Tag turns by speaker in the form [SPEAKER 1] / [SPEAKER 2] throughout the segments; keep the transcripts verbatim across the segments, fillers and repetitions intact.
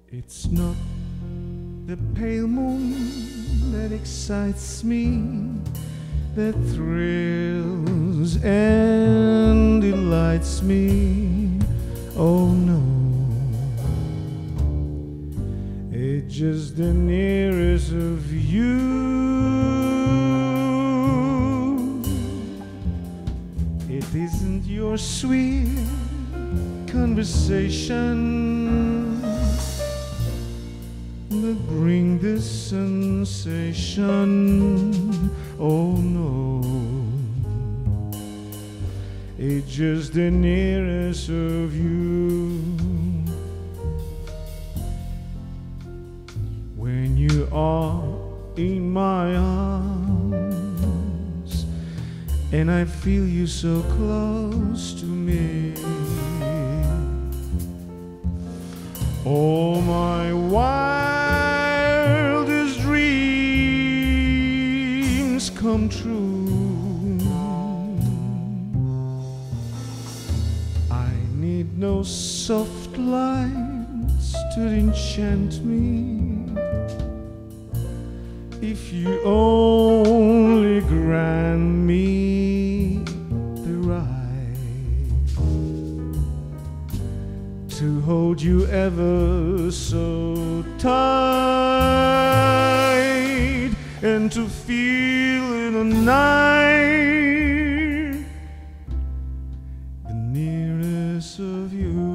[SPEAKER 1] It's not the pale moon that excites me, that thrills and delights me. Oh no, it's just the nearest of you. It isn't your sweet conversation that bring this sensation. Oh no, it's just the nearest of you. When you are in my arms and I feel you so close to me, oh my wildest dreams come true. I need no soft lights to enchant me. If you only grant me the right to hold you ever so tight, and to feel in the night the nearness of you.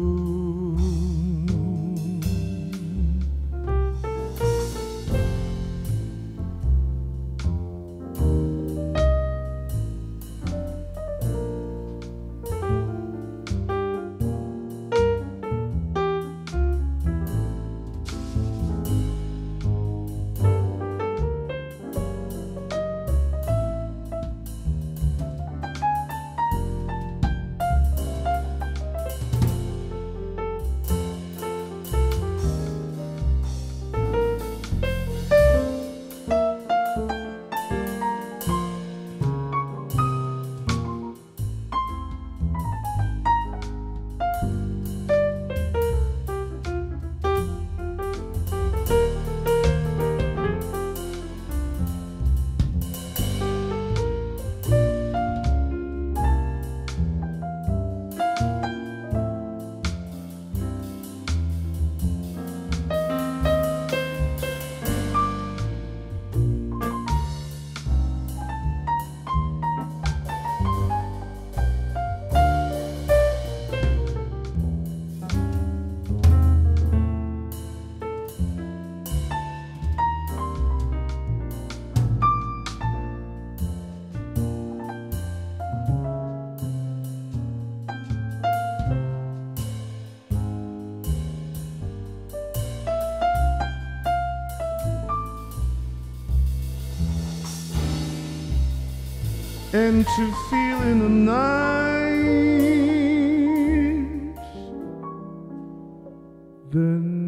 [SPEAKER 1] And to feel in the night the